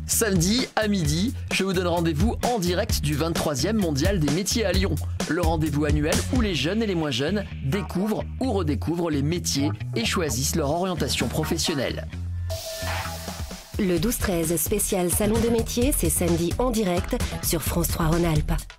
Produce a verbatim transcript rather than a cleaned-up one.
Samedi à midi, je vous donne rendez-vous en direct du vingt-troisième Mondial des métiers à Lyon. Le rendez-vous annuel où les jeunes et les moins jeunes découvrent ou redécouvrent les métiers et choisissent leur orientation professionnelle. Le douze treize spécial Salon des métiers, c'est samedi en direct sur France trois Rhône-Alpes.